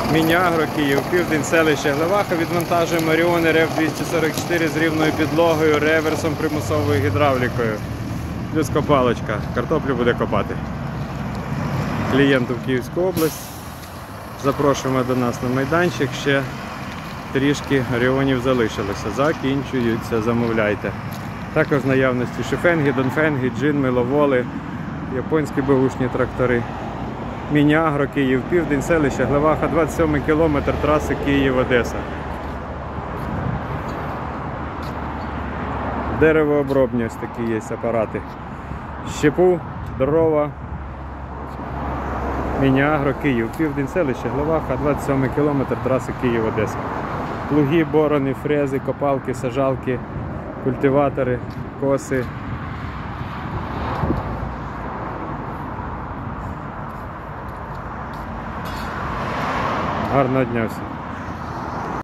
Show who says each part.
Speaker 1: Міні-Агро, Київ, південь, селище Глеваха. Відвантажуємо Оріон РФ-244 з рівною підлогою, реверсом, примусовою гідравлікою. Плюс копалочка. Картоплю буде копати. Клієнту в Київську область. Запрошуємо до нас на майданчик. Ще трішки Оріонів залишилося. Закінчуються, замовляйте. Також в наявності шифенги, донфенги, джин, миловоли, японські беушні трактори. Міні-Агро, Київ, південь, селище Глеваха, 27 кілометр траси Київ-Одеса. Деревообробні ось такі є апарати. Щепу, дрова. Міні-Агро, Київ, південь, селище Глеваха, 27 кілометр траси Київ-Одеса. Плуги, борони, фрези, копалки, сажалки, культиватори, коси. Гарного дня всім!